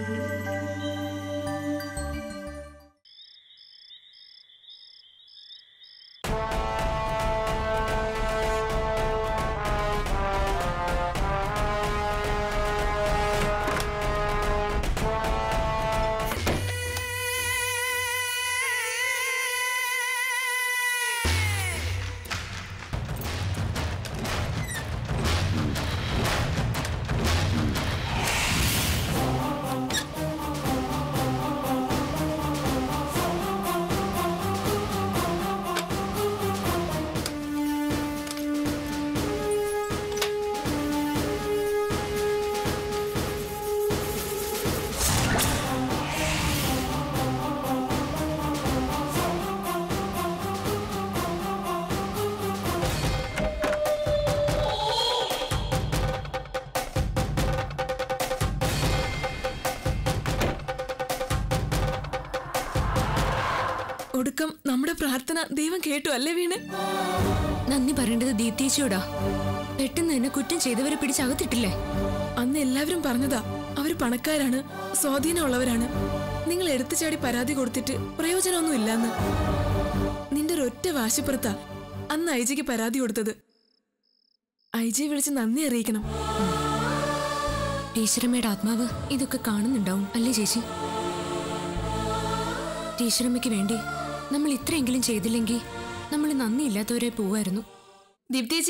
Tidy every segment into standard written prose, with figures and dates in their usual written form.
ഒടുക്കം നമ്മുടെ പ്രാർത്ഥന ദൈവം കേട്ടു അല്ലേ വീണ്? നന്ദി പറയേണ്ടത് ദീപ്തിയോടാ. പെട്ടെന്ന് തന്നെ കുറ്റം ചെയ്തവരെ പിടിച്ചകത്തിട്ടില്ലേ? അന്ന് എല്ലാവരും പറഞ്ഞതാ അവര് പണക്കാരാണ്, സ്വാധീനമുള്ളവരാണ്, നിങ്ങൾ എടുത്തുചാടി പരാതി കൊടുത്തിട്ട് പ്രയോജനമൊന്നും ഇല്ലാന്ന്. നിന്റെ ഒരൊറ്റ വാശിപ്പുറത്താ അന്ന് ഐജിക്ക് പരാതി കൊടുത്തത്. ഐജിയെ വിളിച്ച് നന്ദി അറിയിക്കണം. ടീച്ചറമ്മയുടെ ആത്മാവ് ഇതൊക്കെ കാണുന്നുണ്ടാവും അല്ലേ ചേച്ചി? ടീച്ചറമ്മയ്ക്ക് വേണ്ടി നമ്മൾ ഇത്രയെങ്കിലും ചെയ്തില്ലെങ്കിൽ നമ്മൾ നന്ദിയില്ലാത്തവരെ പോവായിരുന്നു. ദീപ്തിജി,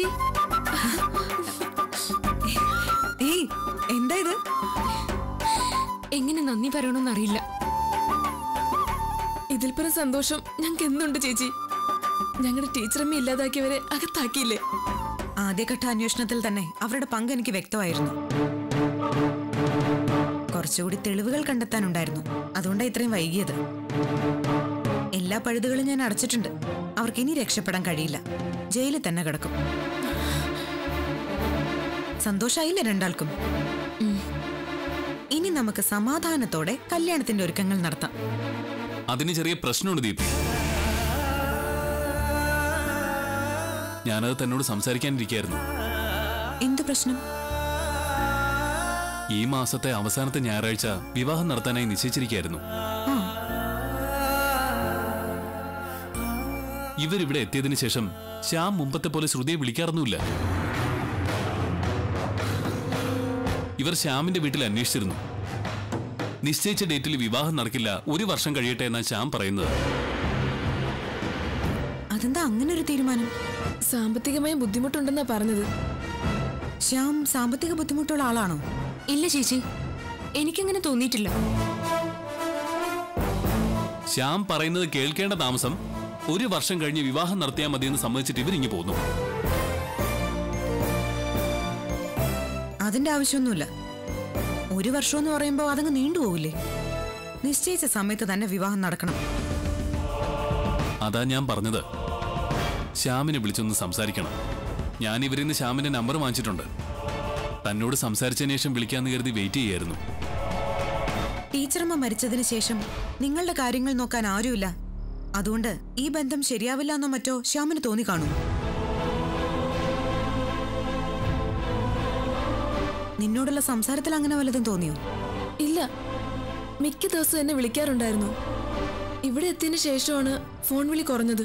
എന്താ ഇത്? എങ്ങനെ നന്ദി പറയണമെന്നറിയില്ല. ഇതിൽ പരം സന്തോഷം ഞങ്ങൾക്ക് എന്തുണ്ട് ചേച്ചി? ഞങ്ങളുടെ ടീച്ചറമ്മ ഇല്ലാതാക്കിയവരെ അകത്താക്കിയില്ലേ? ആദ്യഘട്ട അന്വേഷണത്തിൽ തന്നെ അവരുടെ പങ്ക് എനിക്ക് വ്യക്തമായിരുന്നു. കുറച്ചുകൂടി തെളിവുകൾ കണ്ടെത്താനുണ്ടായിരുന്നു. അതുകൊണ്ടാണ് ഇത്രയും വൈകിയത്. എല്ലാ പഴുതുകളും ഞാൻ അടച്ചിട്ടുണ്ട്. അവർക്ക് ഇനി രക്ഷപ്പെടാൻ കഴിയില്ല. ജയിലിൽ തന്നെ കിടക്കും. സന്തോഷായില്ല രണ്ടാൾക്കും? ഇനി നമുക്ക് സമാധാനത്തോടെ കല്യാണത്തിന്റെ ഒരുക്കങ്ങൾ നടത്താം. അതിന് ചെറിയ പ്രശ്നമുണ്ട് ദീപ്തി. ഞാനത് തന്നോട് സംസാരിക്കാനിരിക്കായിരുന്നു. എന്തു പ്രശ്നം? ഈ മാസത്തെ അവസാനത്തെ ഞായറാഴ്ച വിവാഹം നടത്താനായി നിശ്ചയിച്ചിരിക്കായിരുന്നു. ഇവരിവിടെ എത്തിയതിനു ശേഷം ശ്യാം മുമ്പത്തെ പോലെ ശ്രുതിയെ വിളിക്കാറൊന്നുമില്ല. ഇവർ ശ്യാമിന്റെ വീട്ടിൽ അന്വേഷിച്ചിരുന്നു. നിശ്ചയിച്ച ഡേറ്റിൽ വിവാഹം നടക്കില്ല, 1 വർഷം കഴിയട്ടെ എന്നാ ശ്യാം പറയുന്നത്. അതെന്താ അങ്ങനെ ഒരു തീരുമാനം? സാമ്പത്തികമായ ബുദ്ധിമുട്ടുണ്ടെന്നാ പറഞ്ഞത്. ശ്യാം സാമ്പത്തിക ബുദ്ധിമുട്ടുള്ള ആളാണോ? ഇല്ല ചേച്ചി, എനിക്കങ്ങനെ തോന്നിയിട്ടില്ല. ശ്യാം പറയുന്നത് കേൾക്കേണ്ട താമസം 1 വർഷം കഴിഞ്ഞ് വിവാഹം നടത്തിയാൽ മതിയെന്ന് സമ്മതിച്ചിട്ട് ഇവരിങ്ങി പോന്നു. അതിന്റെ ആവശ്യമൊന്നുമില്ല. 1 വർഷം എന്ന് പറയുമ്പോൾ അതങ്ങ് നീണ്ടുപോകില്ലേ? നിശ്ചയിച്ച സമയത്ത് തന്നെ വിവാഹം നടക്കണം. അതാ ഞാൻ പറഞ്ഞത്, ശ്യാമിനെ വിളിച്ചൊന്ന് സംസാരിക്കണം. ഞാൻ ഇവരിൽ നിന്ന് ശ്യാമിന്റെ നമ്പർ വാങ്ങിച്ചിട്ടുണ്ട്. തന്നോട് സംസാരിച്ചതിന് ശേഷം വിളിക്കാന്ന് കരുതി വെയിറ്റ് ചെയ്യായിരുന്നു. ടീച്ചറമ്മ മരിച്ചതിന് ശേഷം നിങ്ങളുടെ കാര്യങ്ങൾ നോക്കാൻ ആരുമില്ല. അതുകൊണ്ട് ഈ ബന്ധം ശരിയാവില്ല എന്നോ മറ്റോ ശ്യാമിന് തോന്നി കാണും. നിന്നോടുള്ള സംസാരത്തിൽ അങ്ങനെ വല്ലതും തോന്നിയോ? ഇല്ല, മിക്ക ദിവസം എന്നെ വിളിക്കാറുണ്ടായിരുന്നു. ഇവിടെ എത്തിയതിനു ശേഷമാണ് ഫോൺ വിളി കുറഞ്ഞത്.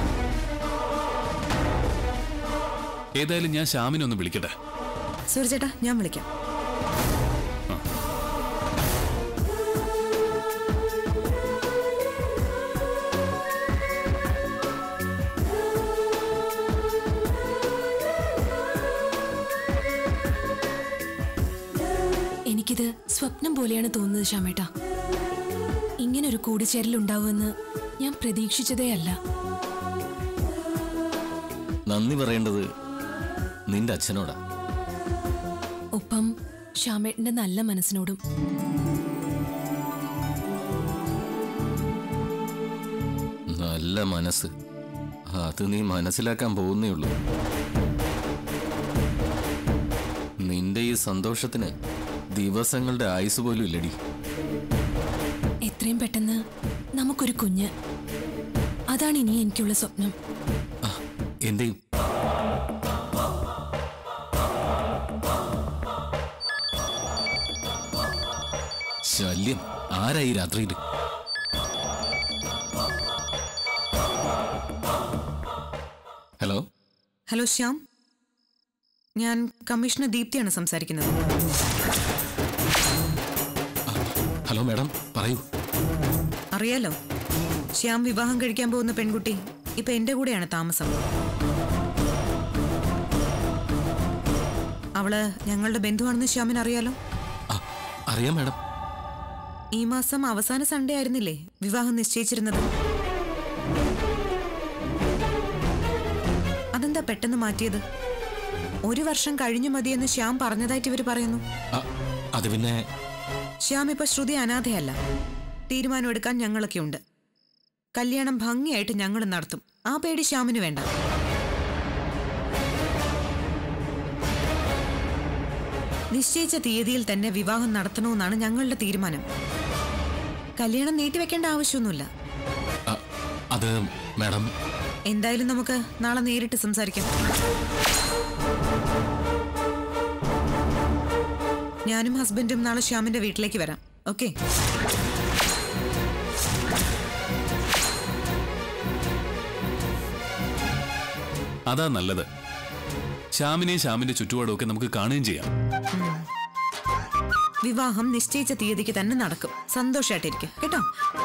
ഏതായാലും ഞാൻ ശ്യാമിനെ ഒന്ന് വിളിക്കട്ടെ. സൂര്യചേട്ടാ, ഞാൻ വിളിക്കാം. എനിക്കിത് സ്വപ്നം പോലെയാണ് തോന്നുന്നത് ശ്യാമേട്ടാ. ഇങ്ങനൊരു കൂടിച്ചേരലുണ്ടാവുമെന്ന് ഞാൻ പ്രതീക്ഷിച്ചതേ അല്ല. നന്ദി പറയേണ്ടത് നിന്റെ അച്ഛനോടാ. ഒപ്പം ശ്യാമേട്ടന്റെ നല്ല മനസ്സിനോടും. നല്ല മനസ്സ്, അത് നീ മനസ്സിലാക്കാൻ പോകുന്നേ ഉള്ളൂ. നിന്റെ ഈ സന്തോഷത്തിന് ദിവസങ്ങളുടെ ആയുസ് പോലും ഇല്ലടി. എത്രയും പെട്ടെന്ന് നമുക്കൊരു കുഞ്ഞ്, അതാണ് ഇനി എനിക്കുള്ള സ്വപ്നം. എന്റെയും. ശല്യം ആരായി രാത്രിയിൽ? ഹലോ ഹലോ ശ്യാം, ഞാൻ കമ്മീഷണർ ദീപ്തിയാണ് സംസാരിക്കുന്നത്. ഹലോ മാഡം, പറയൂ. അറിയാലോ, ശ്യാം വിവാഹം കഴിക്കാൻ പോകുന്ന പെൺകുട്ടി ഇപ്പൊ എന്റെ കൂടെയാണ് താമസം. അവള് ഞങ്ങളുടെ ബന്ധുവാണെന്ന് ശ്യാമിന് അറിയാലോ? അറിയാം മാഡം. ഈ മാസം അവസാന സൺഡേ ആയിരുന്നില്ലേ വിവാഹം നിശ്ചയിച്ചിരുന്നത്? അതെന്താ പെട്ടെന്ന് മാറ്റിയത്? 1 വർഷം കഴിഞ്ഞു മതിയെന്ന് ശ്യാം പറഞ്ഞതായിട്ട് ഇവര് പറയുന്നു. അത് പിന്നെ ശ്യാം ഇപ്പൊ ശ്രുതി അനാഥയല്ല. തീരുമാനമെടുക്കാൻ ഞങ്ങളൊക്കെ ഉണ്ട്. കല്യാണം ഭംഗിയായിട്ട് ഞങ്ങൾ നടത്തും. ആ പേടി ശ്യാമിന് വേണ്ട. നിശ്ചയിച്ച തീയതിയിൽ തന്നെ വിവാഹം നടത്തണമെന്നാണ് ഞങ്ങളുടെ തീരുമാനം. കല്യാണം നീട്ടിവെക്കേണ്ട ആവശ്യമൊന്നുമില്ല. അത് മാഡം, എന്തായാലും നമുക്ക് നാളെ നേരിട്ട് സംസാരിക്കാം. ഞാനും ഹസ്ബൻഡും നാളെ ശ്യാമിന്റെ വീട്ടിലേക്ക് വരാം. ഓക്കെ? അതാ നല്ലത്. ശ്യാമിനെയും ശ്യാമിന്റെ ചുറ്റുപാടും ഒക്കെ നമുക്ക് കാണുകയും ചെയ്യാം. വിവാഹം നിശ്ചയിച്ച തീയതിക്ക് തന്നെ നടക്കും. സന്തോഷമായിട്ടിരിക്കും കേട്ടോ.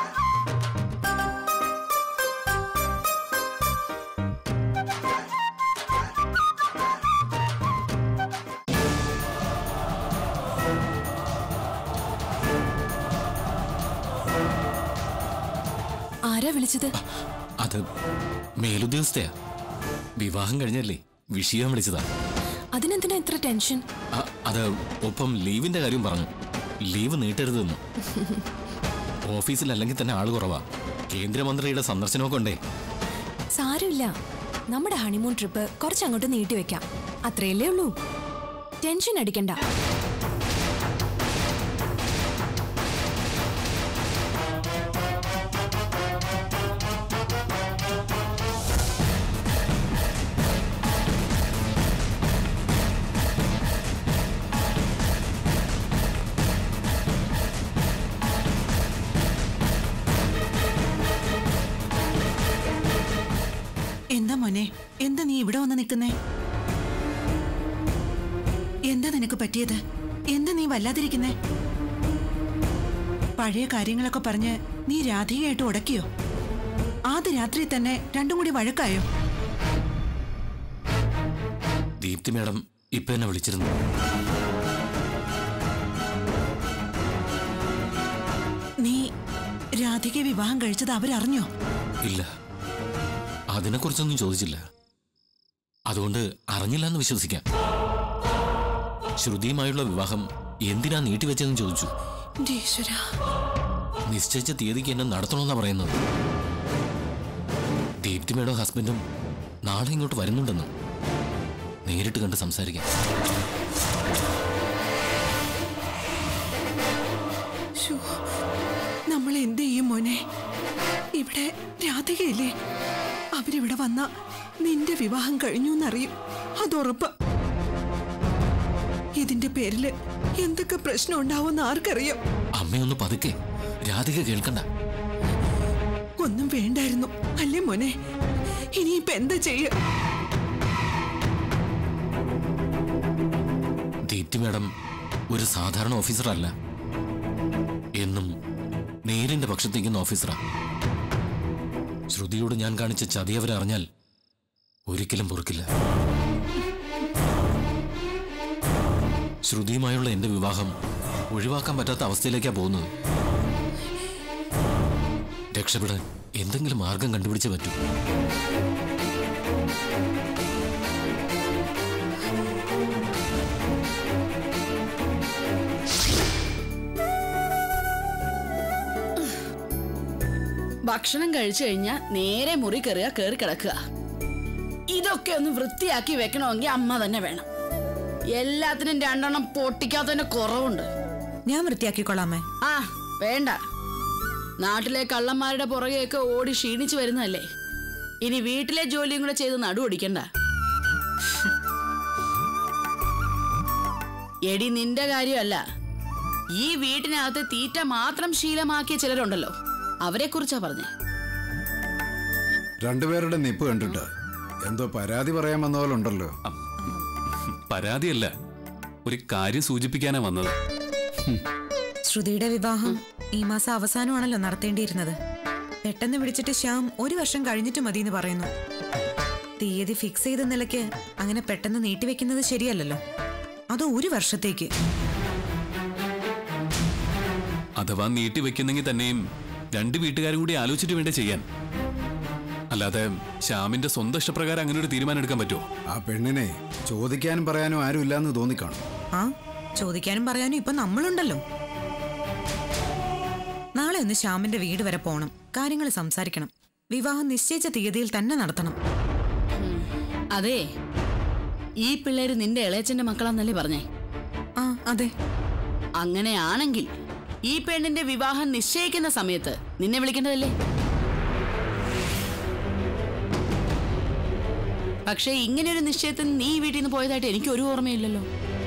ആരാ വിളിച്ചത്? അത് മേലുദ്യോഗസ്ഥയാ. വിവാഹം കഴിഞ്ഞല്ലേ, വിഷയം വിളിച്ചതാ. അതിനെന്തിനാ ഇത്ര ടെൻഷൻ? അത് ഒപ്പം ലീവിന്റെ കാര്യം പറഞ്ഞു. ലീവ് നീട്ടരുതെന്ന്. ഓഫീസിൽ അല്ലെങ്കിൽ തന്നെ ആള് കുറവാ. കേന്ദ്രമന്ത്രിയുടെ സന്ദർശനമൊക്കെ ഉണ്ടേ. സാരമില്ല, നമ്മുടെ ഹണിമൂൺ ട്രിപ്പ് കുറച്ചങ്ങോട്ട് നീട്ടിവെക്കാം. അത്രയല്ലേ ഉള്ളൂ. ടെൻഷൻ അടിക്കണ്ട. എന്താ മോനെ, എന്താ നീ ഇവിടെ വന്ന് നിൽക്കുന്നേ? എന്താ നിനക്ക് പറ്റിയത്? എന്താ നീ വല്ലാതിരിക്കുന്നേ? പഴയ കാര്യങ്ങളൊക്കെ പറഞ്ഞ് നീ രാധികയായിട്ട് ഉടക്കിയോ? ആദ്യ രാത്രി തന്നെ രണ്ടും കൂടി വഴക്കായോ? ദീപ്തി മാഡം ഇപ്പൊ എന്നെ വിളിച്ചിരുന്നു. നീ രാധികയെ വിവാഹം കഴിച്ചത് അവരറിഞ്ഞോ? ഇല്ല, അതിനെക്കുറിച്ചൊന്നും ചോദിച്ചില്ല. അതുകൊണ്ട് അറിഞ്ഞില്ല എന്ന് വിശ്വസിക്കാം. ശ്രുതിയുമായുള്ള വിവാഹം എന്തിനാ നീട്ടിവെച്ചതെന്ന് ചോദിച്ചു. നിശ്ചയിച്ച തീയതിക്ക് എന്നെ നടത്തണമെന്നാ പറയുന്നത്. ദീപ്തിമയുടെ ഹസ്ബൻഡും നാളെ ഇങ്ങോട്ട് വരുന്നുണ്ടെന്ന്. നേരിട്ട് കണ്ട് സംസാരിക്കാം. നമ്മൾ എന്ത് ചെയ്യും മോനെ? ഇവിടെ രാധികയില്ലേ? അവരിവിടെ വന്ന നിന്റെ വിവാഹം കഴിഞ്ഞു എന്നറിയും. അതുറപ്പ്. ഇതിന്റെ പേരില് എന്തൊക്കെ പ്രശ്നം ഉണ്ടാവുമെന്ന് ആർക്കറിയാം? അമ്മയൊന്ന് പതുക്കെ, രാധിക കേൾക്കണ്ട. ഒന്നും വേണ്ടായിരുന്നു അല്ലേ മോനെ? ഇനിയിപ്പോ എന്താ ചെയ്യ? ദീപ്തി മാഡം ഒരു സാധാരണ ഓഫീസറല്ല. എന്നും നേരിന്റെ പക്ഷത്തേക്കുന്ന ഓഫീസറാ. ശ്രുതിയോട് ഞാൻ കാണിച്ച ചതി അവരറിഞ്ഞാൽ ഒരിക്കലും പൊറുക്കില്ല. ശ്രുതിയുമായുള്ള എന്റെ വിവാഹം ഒഴിവാക്കാൻ പറ്റാത്ത അവസ്ഥയിലേക്കാ പോകുന്നത്. രക്ഷപ്പെടാൻ എന്തെങ്കിലും മാർഗം കണ്ടുപിടിച്ചേ പറ്റൂ. ഭക്ഷണം കഴിച്ചു കഴിഞ്ഞാൽ നേരെ മുറി കയറുക, കയറി കിടക്കുക. ഇതൊക്കെ ഒന്ന് വൃത്തിയാക്കി വെക്കണമെങ്കിൽ അമ്മ തന്നെ വേണം. എല്ലാത്തിനും രണ്ടെണ്ണം പൊട്ടിക്കാത്തതിന്റെ കുറവുണ്ട്. ഞാൻ വൃത്തിയാക്കിക്കൊള്ളാമേ. ആ വേണ്ട, നാട്ടിലെ കള്ളന്മാരുടെ പുറകെയൊക്കെ ഓടി ക്ഷീണിച്ചു വരുന്നതല്ലേ. ഇനി വീട്ടിലെ ജോലിയും കൂടെ ചെയ്ത് നടുവൊടിക്കണ്ട. എടി നിന്റെ കാര്യമല്ല, ഈ വീട്ടിനകത്ത് തീറ്റ മാത്രം ശീലമാക്കിയ ചിലരുണ്ടല്ലോ, അവരെ കുറിച്ചാ പറഞ്ഞേ. രണ്ടുപേരുടെ നിപ്പ് കണ്ടിട്ട് എന്തോ പരാതി പറയാൻ വന്ന പോലെ ഉണ്ടല്ലോ. പരാതിയല്ല, ഒരു കാര്യം സൂചിപ്പിക്കാനാ വന്നത്. ശ്രുതിയുടെ വിവാഹം ഈ മാസം അവസാനമാണല്ലോ നടത്തേണ്ടിയിരുന്നത്. പെട്ടെന്ന് വിളിച്ചിട്ട് ശ്യാം 1 വർഷം കഴിഞ്ഞിട്ട് മതി എന്ന് പറയുന്നു. തീയതി ഫിക്സ് ചെയ്ത നിലയ്ക്ക് അങ്ങനെ പെട്ടെന്ന് നീട്ടിവെക്കുന്നത് ശരിയല്ലല്ലോ. അതോ 1 വർഷത്തേക്ക്. അഥവാ നീട്ടിവെക്കുന്നെങ്കിൽ തന്നെയും 2 വീട്ടുകാരും കൂടി ആലോചിച്ചിട്ട് വേണ്ടേ ചെയ്യാൻ. അല്ലാതെ ശ്യാമിന്റെ സ്വന്തം ഇഷ്ടപ്രകാരം അങ്ങനെ ഒരു തീരുമാനം എടുക്കാൻ പറ്റുമോ? ആ പെണ്ണിനെ ചോദിക്കാനും പറയാനും ആരും ഇല്ലാന്ന് തോന്നിക്കാണും. ആ, ചോദിക്കാനും പറയാനും ഇപ്പൊ നമ്മളുണ്ടല്ലോ. നാളെ ഒന്ന് ശ്യാമിന്റെ വീട് വരെ പോണം, കാര്യങ്ങൾ സംസാരിക്കണം. വിവാഹം നിശ്ചയിച്ച തീയതിയിൽ തന്നെ നടത്തണം. അതെ, ഈ പിള്ളേര് നിന്റെ ഇളയച്ചന്റെ മക്കളാന്നല്ലേ പറഞ്ഞേ? ആ അതെ. അങ്ങനെയാണെങ്കിൽ ഈ പെണ്ണിന്റെ വിവാഹം നിശ്ചയിക്കുന്ന സമയത്ത് നിന്നെ വിളിക്കേണ്ടതല്ലേ? പക്ഷേ ഇങ്ങനെ ഒരു നിശ്ചയത്തിന് നീ വീട്ടിൽ നിന്ന് പോയതായിട്ട് എനിക്ക് ഒരു ഓർമ്മയില്ലല്ലോ.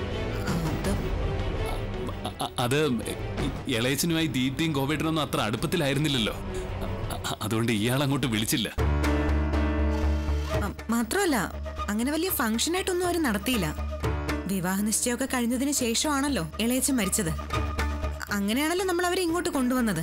അത് ഇളയച്ചനുമായി ദീപ്തിയും ഗോപേട്ടനൊന്നും അത്ര അടുപ്പത്തിലായിരുന്നില്ലല്ലോ. അതുകൊണ്ട് ഇയാൾ അങ്ങോട്ട് വിളിച്ചില്ല. മാത്രമല്ല, അങ്ങനെ വലിയ ഫംഗ്ഷനായിട്ടൊന്നും അവർ നടത്തിയില്ല. വിവാഹ നിശ്ചയമൊക്കെ കഴിഞ്ഞതിന് ശേഷമാണല്ലോ ഇളയച്ചൻ മരിച്ചത്. അങ്ങനെയാണല്ലോ നമ്മൾ അവരെ ഇങ്ങോട്ട് കൊണ്ടുവന്നത്.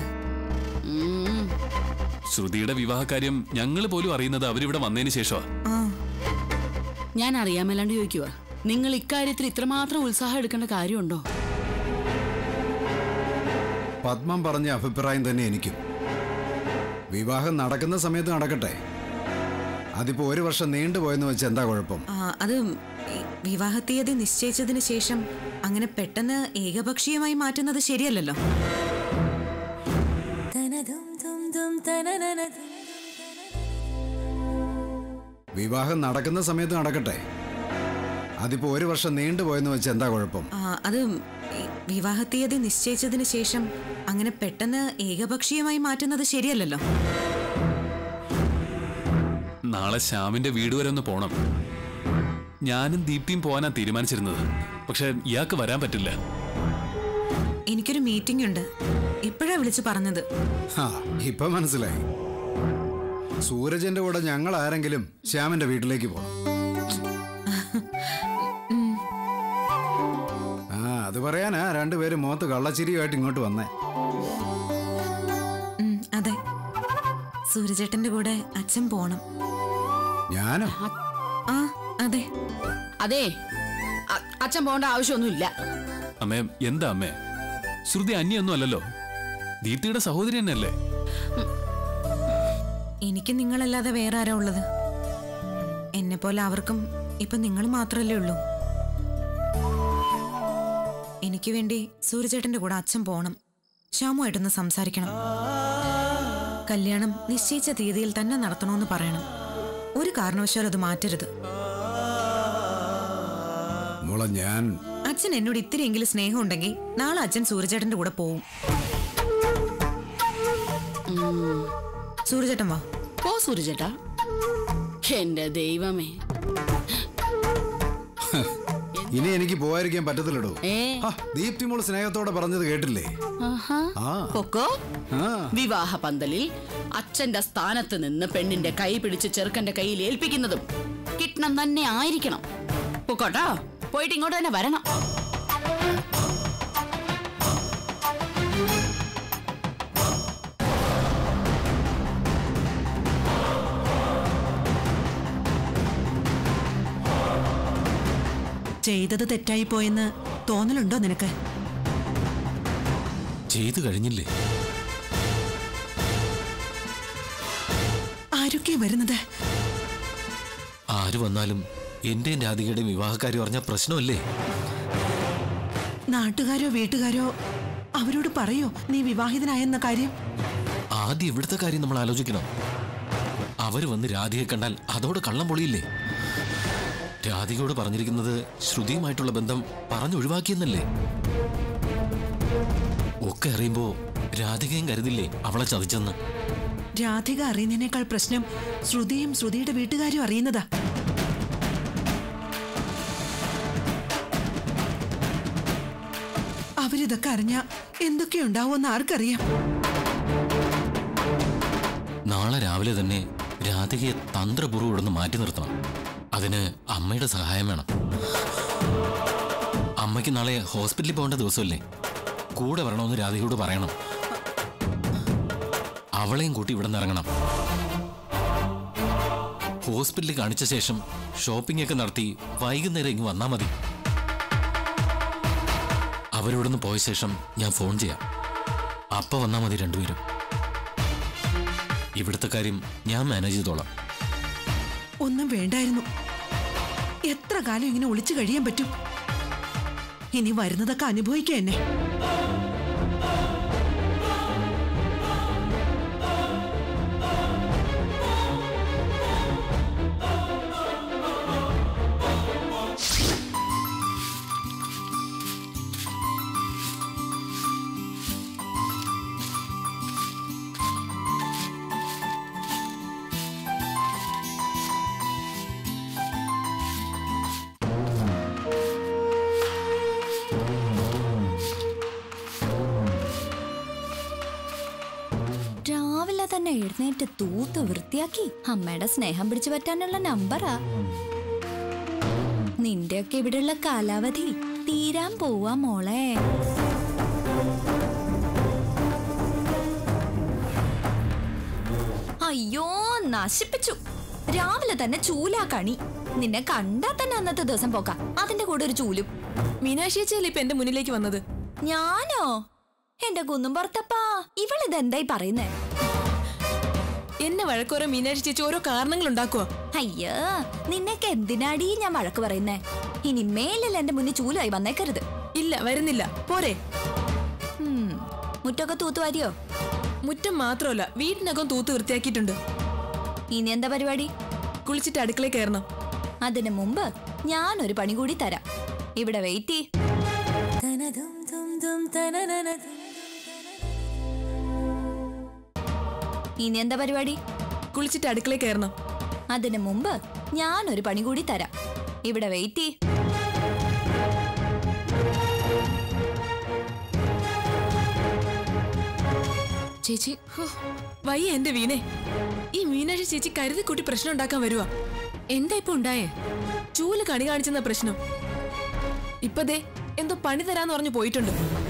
ശ്രുതിയുടെ വിവാഹകാര്യം ഞങ്ങൾ പോലും അറിയുന്നത് അവരിവിടെ വന്നതിന് ശേഷമാണ്. ഞാൻ അറിയാമല്ലാണ്ട് ചോദിക്കുക, നിങ്ങൾ ഇക്കാര്യത്തിൽ ഇത്രമാത്രം ഉത്സാഹം എടുക്കേണ്ട കാര്യമുണ്ടോ? പത്മം പറഞ്ഞ അഭിപ്രായം തന്നെ എനിക്കും. വിവാഹം നടക്കുന്ന സമയത്ത് നടക്കട്ടെ. അതിപ്പോ 1 വർഷം നീണ്ടുപോയെന്ന് വെച്ച് എന്താ കുഴപ്പം? അത് വിവാഹ തീയതി നിശ്ചയിച്ചതിന് ശേഷം അങ്ങനെ പെട്ടെന്ന് ഏകപക്ഷീയമായി മാറ്റുന്നത് ശരിയല്ലല്ലോ. വിവാഹം നടക്കുന്ന സമയത്ത് നടക്കട്ടെ. അതിപ്പോ 1 വർഷം നീണ്ടുപോയെന്ന് വെച്ച് എന്താ കുഴപ്പം? അത് വിവാഹ തീയതി നിശ്ചയിച്ചതിന് ശേഷം അങ്ങനെ പെട്ടെന്ന് ഏകപക്ഷീയമായി മാറ്റുന്നത് ശരിയല്ലല്ലോ. നാളെ ശ്യാമിന്റെ വീട് വരെ ഒന്ന് പോണം. ഞാനും ദീപ്തിയും പോകാനാ തീരുമാനിച്ചിരുന്നത്. പക്ഷെ ഇയാൾക്ക് വരാൻ പറ്റില്ല. എനിക്കൊരു മീറ്റിംഗ് ഉണ്ട്. ഇപ്പോഴാ വിളിച്ചു പറഞ്ഞത്. ഇപ്പൊ മനസ്സിലായി. സൂരജന്റെ കൂടെ ഞങ്ങൾ ആരെങ്കിലും ശ്യാമിന്റെ വീട്ടിലേക്ക് പോകണം. അത് പറയാനാ രണ്ടുപേരും മുഖത്ത് കള്ളച്ചിരിയുമായിട്ട് ഇങ്ങോട്ട് വന്നേ. അതെ, സൂരജേട്ടന്റെ കൂടെ അച്ഛൻ പോണം. ഞാനോ? ആ അതെ. അതെ, അച്ഛൻ പോകേണ്ട ആവശ്യമൊന്നുമില്ല. അമ്മേ, എന്താ അമ്മേ? ശ്രുതി അന്യൊന്നും അല്ലല്ലോ, ദീപ്തിയുടെ സഹോദരി തന്നെയല്ലേ? എനിക്ക് നിങ്ങളല്ലാതെ വേറെ ആരാ ഉള്ളത്? എന്നെ പോലെ അവർക്കും ഇപ്പൊ നിങ്ങൾ മാത്രല്ലേ ഉള്ളൂ. എനിക്ക് വേണ്ടി സൂര്യചേട്ടന്റെ കൂടെ അച്ഛൻ പോണം. ശ്യാമുമായിട്ടൊന്ന് സംസാരിക്കണം. കല്യാണം നിശ്ചയിച്ച തീയതിയിൽ തന്നെ നടത്തണമെന്ന് പറയണം. ഒരു കാരണവശാലും അത് മാറ്റരുത്. അച്ഛൻ എന്നോട് ഇത്തിരിയെങ്കിലും സ്നേഹം ഉണ്ടെങ്കിൽ നാളെ അച്ഛൻ സൂര്യചേട്ടന്റെ കൂടെ പോവും. സൂര്യചേട്ടൻ വാ. പോ സൂര്യചേട്ടാ. എന്റെ ദൈവമേ, ഇനി എനിക്ക് പോകാതിരിക്കാൻ പറ്റത്തില്ലടോ. ദീപ്തി മോള് സ്നേഹത്തോടെ പറഞ്ഞത് കേട്ടില്ലേ? പൊക്കോ. വിവാഹ പന്തലിൽ അച്ഛന്റെ സ്ഥാനത്ത് നിന്ന് പെണ്ണിന്റെ കൈ പിടിച്ച് ചെറുക്കന്റെ കയ്യിൽ ഏൽപ്പിക്കുന്നതും കിട്ടണം തന്നെ ആയിരിക്കണം. പൊക്കോട്ടോ, പോയിട്ട് ഇങ്ങോട്ട് തന്നെ വരണം. ചെയ്തത് തെറ്റായി പോയെന്ന് തോന്നലുണ്ടോ നിനക്ക്? ചെയ്തു കഴിഞ്ഞില്ലേ? ആരൊക്കെ വരുന്നത്? ആര് വന്നാലും എന്റെയും രാധികയുടെയും വിവാഹക്കാര്യം പറഞ്ഞ പ്രശ്നമല്ലേ? നാട്ടുകാരോ വീട്ടുകാരോ അവരോട് പറയോ നീ വിവാഹിതനായെന്ന കാര്യം? ആദ്യം ഇവിടുത്തെ കാര്യം നമ്മൾ ആലോചിക്കണം. അവര് വന്ന് രാധികയെ കണ്ടാൽ അതോടെ കള്ളം പൊളിയില്ലേ? രാധികയോട് പറഞ്ഞിരിക്കുന്നത് ശ്രുതിയുമായിട്ടുള്ള ബന്ധം പറഞ്ഞൊഴിവാക്കിയെന്നല്ലേ? ഒക്കെ അറിയുമ്പോ രാധികയും കരുതില്ലേ അവളെ ചതിച്ചെന്ന്? രാധിക അറിയുന്നതിനേക്കാൾ പ്രശ്നം ശ്രുതിയും ശ്രുതിയുടെ വീട്ടുകാരും അറിയുന്നതാ. അവരിതൊക്കെ അറിഞ്ഞ എന്തൊക്കെയുണ്ടാവുമെന്ന് ആർക്കറിയാം. നാളെ രാവിലെ തന്നെ രാധികയെ തന്ത്രപൂർവ്വം ഇവിടുന്ന് മാറ്റി നിർത്തണം. അതിന് അമ്മയുടെ സഹായം വേണം. അമ്മയ്ക്ക് നാളെ ഹോസ്പിറ്റലിൽ പോകേണ്ട ദിവസമല്ലേ? കൂടെ വരണമെന്ന് രാധികയോട് പറയണം. അവളെയും കൂട്ടി ഇവിടെ നിന്ന് ഇറങ്ങണം. ഹോസ്പിറ്റലിൽ കാണിച്ച ശേഷം ഷോപ്പിംഗ് ഒക്കെ നടത്തി വൈകുന്നേരം ഇങ്ങ് വന്നാൽ മതി. അവരോടൊന്ന് പോയ ശേഷം ഞാൻ ഫോൺ ചെയ്യാം. അപ്പ വന്നാൽ മതി രണ്ടുപേരും. ഇവിടുത്തെ കാര്യം ഞാൻ മാനേജ് ചെയ്തോളാം. ഒന്നും വേണ്ടായിരുന്നു. എത്ര കാലം ഇങ്ങനെ ഒളിച്ചു കഴിയാൻ പറ്റും? ഇനി വരുന്നതൊക്കെ അനുഭവിക്കുക എന്നെ. തന്നെ എഴുന്നേറ്റ് തൂത്ത് വൃത്തിയാക്കി അമ്മയുടെ സ്നേഹം പിടിച്ചു പറ്റാനുള്ള നമ്പറാ. നിന്റെയൊക്കെ ഇവിടെയുള്ള കാലാവധി തീരാൻ പോവാ മോളെ. അയ്യോ, നശിപ്പിച്ചു. രാവിലെ തന്നെ ചൂലാ കണി. നിന്നെ കണ്ടാ തന്നെ അന്നത്തെ ദിവസം പോക്കാം. അതിന്റെ കൂടെ ഒരു ചൂലും. മീനാക്ഷിയച്ചല്ലേ ഇപ്പൊ എന്റെ മുന്നിലേക്ക് വന്നത്? ഞാനോ? എന്റെ കുന്നും പുറത്തപ്പാ, ഇവളിതെന്തായി പറയുന്നേ? എന്നെ വഴക്കോരോ മീനാക്ഷി ചേച്ചി ഓരോ കാരണങ്ങൾ ഉണ്ടാക്കുവോ? അയ്യോ, നിന്നൊക്കെ എന്തിനാടീ ഞാൻ വഴക്ക് പറയുന്നേ? ഇനി മേലിൽ എന്റെ മുന്നിൽ ചൂലായി വന്നേക്കരുത്. ഇല്ല, വരുന്നില്ല. പോരെ. മുറ്റൊക്കെ തൂത്തുവാരിയോ? മുറ്റം മാത്രമല്ല, വീട്ടിനകം തൂത്ത് വൃത്തിയാക്കിയിട്ടുണ്ട്. ഇനി എന്താ പരിപാടി? കുളിച്ചിട്ട് അടുക്കളയിൽ കയറണം. അതിനു മുമ്പ് ഞാനൊരു പണി കൂടി തരാം. ഇവിടെ വെയിറ്റ്. ഇനി എന്താ പരിപാടി? കുളിച്ചിട്ട് അടുക്കളയിൽ കയറണം. അതിനു മുമ്പ് ഞാനൊരു പണി കൂടി തരാം. ഇവിടെ വെയിറ്റ്. ചേച്ചി, വയ്യ എന്റെ വീണേ. ഈ മീനാക്ഷി ചേച്ചി കരുതി കൂട്ടി പ്രശ്നം ഉണ്ടാക്കാൻ വരുവാ. എന്താ ഇപ്പൊ ഉണ്ടായേ? ചൂല് കണി കാണിച്ചെന്ന പ്രശ്നം. ഇപ്പതേ എന്തോ പണി തരാന്ന് പറഞ്ഞു പോയിട്ടുണ്ട്.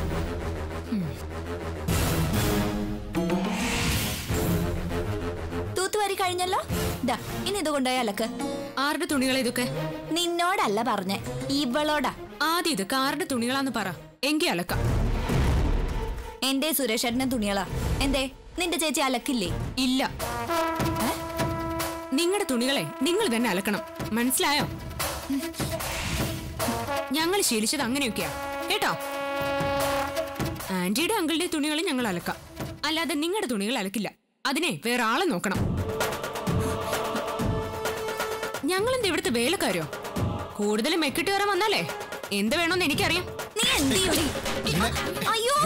തൂത്തുവാരി കഴിഞ്ഞല്ലോ. ഇനി ഇത് കൊണ്ടുപോയ അലക്ക്. ആരുടെ തുണികളാ ഇതൊക്കെ? നിന്നോടല്ല പറഞ്ഞേ, ഇവളോടാ. ആദ്യം ഇത് ആരുടെ തുണികളാന്ന് പറ, എങ്കി അലക്കാം. എന്റെ സുരേഷേട്ടന്റെ തുണികളാ. എന്തേ, നിന്റെ ചേച്ചി അലക്കില്ലേ? ഇല്ല, നിങ്ങളുടെ തുണികളെ നിങ്ങൾ തന്നെ അലക്കണം, മനസ്സിലായോ? ഞങ്ങൾ ശീലിച്ചത് അങ്ങനെയൊക്കെയാ കേട്ടോ. ആന്റിയുടെ അങ്കിളുടെ തുണികൾ ഞങ്ങൾ അലക്കാം, അല്ലാതെ നിങ്ങളുടെ തുണികൾ അലക്കില്ല. അതിനെ വേറെ ആളെ നോക്കണം. ഞങ്ങളെന്താ ഇവിടുത്തെ വേലക്കാരോ? കൂടുതൽ മെക്കിട്ട് കയറാൻ വന്നാലേ എന്ത് വേണോന്ന് എനിക്കറിയാം. നീ അയ്യോ,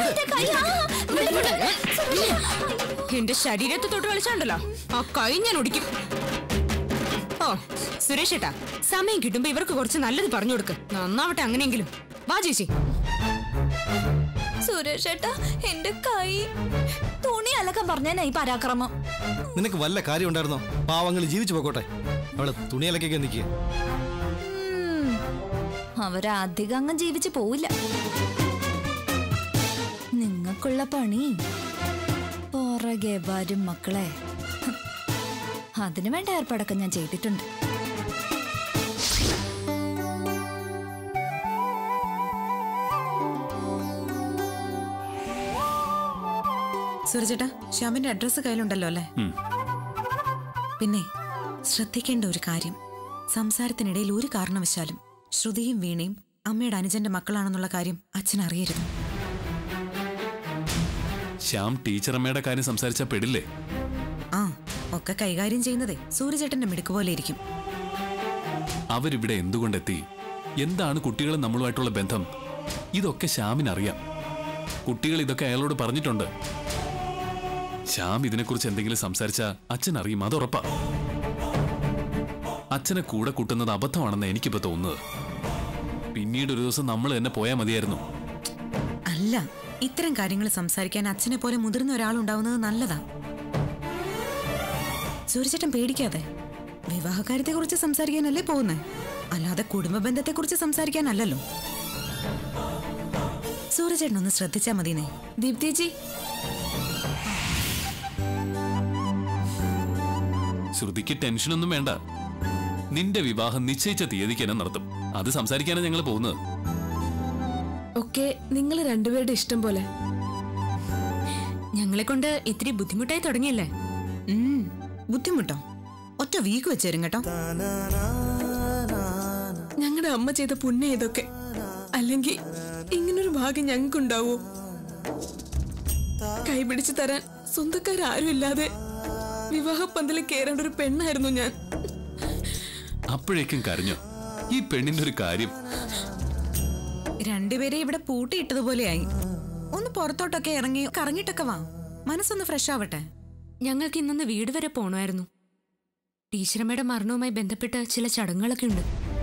എന്റെ ശരീരത്തെ തൊട്ട് കളിച്ചാണ്ടല്ലോ ആ കൈ ഞാൻ ഒടിക്കും. ഓ സുരേഷ് ഏട്ടാ, സമയം കിട്ടുമ്പോ ഇവർക്ക് കുറച്ച് നല്ലത് പറഞ്ഞു കൊടുക്ക്. നന്നാവട്ടെ അങ്ങനെയെങ്കിലും. വാ ചേച്ചി. സുരേഷ് ഏട്ടാ, എന്റെ കൈ. തുണി അലക്കാൻ പറഞ്ഞാ ഈ പരാക്രമം. നിനക്ക് വല്ല കാര്യം ഉണ്ടായിരുന്നോ? പാവങ്ങൾ ജീവിച്ചു പോക്കോട്ടെ. അവള് തുണി അലക്കൊക്കെ നിൽക്കുക. അവരധികം അങ്ങ് ജീവിച്ചു പോവില്ല. നിങ്ങൾക്കുള്ള പണി പുറകെ വരും മക്കളെ. അതിനു വേണ്ട ഏർപ്പാടൊക്കെ ഞാൻ ചെയ്തിട്ടുണ്ട്. സൂരജേട്ടാ, ശ്യാമിന്റെ അഡ്രസ് കയ്യിലുണ്ടല്ലോ അല്ലേ? പിന്നെ ശ്രദ്ധിക്കേണ്ട ഒരു കാര്യം, സംസാരത്തിനിടയിൽ ഒരു കാരണവശാലും ശ്രുതിയും വീണയും അമ്മയുടെ അനുജന്റെ മക്കളാണെന്നുള്ള കാര്യം അച്ഛൻ അറിയരുത്. ശ്യാം ടീച്ചറമ്മയുടെ കാര്യം സംസാരിച്ചാ പെടില്ലേ? ആ, ഒക്കെ കൈകാര്യം ചെയ്യുന്നതേ സൂര്യചേട്ടന്റെ മിടുക്ക് പോലെ ഇരിക്കും. അവരിവിടെ എന്തുകൊണ്ടെത്തി, എന്താണ് കുട്ടികളും നമ്മളുമായിട്ടുള്ള ബന്ധം, ഇതൊക്കെ ശ്യാമിനറിയാം. കുട്ടികൾ ഇതൊക്കെ അയാളോട് പറഞ്ഞിട്ടുണ്ട്. ശ്യാം ഇതിനെക്കുറിച്ച് എന്തെങ്കിലും സംസാരിച്ചാ അച്ഛൻ അറിയും, അതുറപ്പാ. അച്ഛനെ കൂടെ കൂട്ടുന്നത് അബദ്ധമാണെന്ന് എനിക്കിപ്പോ തോന്നുന്നത്. പിന്നീട് ഒരു ദിവസം നമ്മൾ തന്നെ പോയാൽ മതിയായിരുന്നു. അല്ല, അല്ല, ഇത്തരം കാര്യങ്ങൾ സംസാരിക്കാൻ അച്ഛനെ പോലെ മുതിർന്ന ഒരാളുണ്ടാവുന്നത് നല്ലതാ. സൂര്യചേട്ടൻ പേടിക്കാതെ. വിവാഹകാര്യത്തെ കുറിച്ച് സംസാരിക്കാനല്ലേ പോകുന്നേ, അല്ലാതെ കുടുംബ ബന്ധത്തെ കുറിച്ച് സംസാരിക്കാനല്ലല്ലോ. സൂര്യചേട്ടൻ ഒന്ന് ശ്രദ്ധിച്ചാ മതിനെ. ദീപ്തിജി, ശ്രുതിക്ക് ടെൻഷനൊന്നും വേണ്ട. നിന്റെ വിവാഹം നിശ്ചയിച്ച തീയതിക്ക് തന്നെ നടത്തും. അത് സംസാരിക്കാനാണ് ഞങ്ങൾ പോകുന്നത്. ഒക്കെ നിങ്ങൾ രണ്ടുപേരുടെ ഇഷ്ടം പോലെ. ഞങ്ങളെ കൊണ്ട് ഇത്തിരി ബുദ്ധിമുട്ടായി തുടങ്ങിയല്ലേ? ബുദ്ധിമുട്ടോ? ഒറ്റ വീക്ക് വെച്ചേരും കേട്ടോ. ഞങ്ങളുടെ അമ്മ ചെയ്ത പുണ്യം ഇതൊക്കെ. അല്ലെങ്കിൽ ഇങ്ങനൊരു ഭാഗ്യം ഞങ്ങൾക്കുണ്ടാവോ? കൈപിടിച്ചു തരാൻ സ്വന്തക്കാരും ഇല്ലാതെ വിവാഹപ്പന്തലിൽ കയറേണ്ട ഒരു പെണ്ണായിരുന്നു ഞാൻ. അപ്പോഴേക്കും കരഞ്ഞോ? ഈ പെണ്ണിന്റെ ഒരു കാര്യം. രണ്ടുപേരെ ഇവിടെ പൂട്ടിയിട്ടതുപോലെയായി. ഒന്ന് പുറത്തോട്ടൊക്കെ ഇറങ്ങി കറങ്ങിട്ടൊക്കെ വാ, മനസ്സൊന്ന് ഫ്രഷ് ആവട്ടെ. ഞങ്ങൾക്ക് ഇന്നൊന്ന് വീട് വരെ പോണമായിരുന്നു. ടീച്ചറമ്മയുടെ മരണവുമായി ബന്ധപ്പെട്ട് ചില ചടങ്ങുകളൊക്കെ ഉണ്ട്.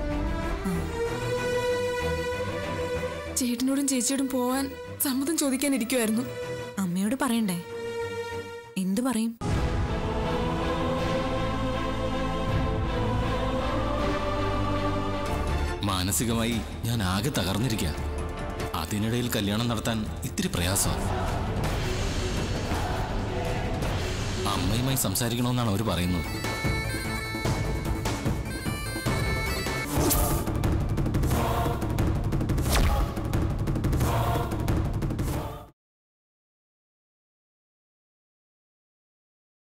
ചേട്ടനോടും ചേച്ചിയോടും പോവാൻ സമ്മതം ചോദിക്കാനിരിക്കുമായിരുന്നു. അമ്മയോട് പറയണ്ടേ? എന്തു പറയും? മാനസികമായി ഞാൻ ആകെ തകർന്നിരിക്കുക. അതിനിടയിൽ കല്യാണം നടത്താൻ ഇത്തിരി പ്രയാസമാണ്. അമ്മയുമായി സംസാരിക്കണമെന്നാണ് അവർ പറയുന്നത്.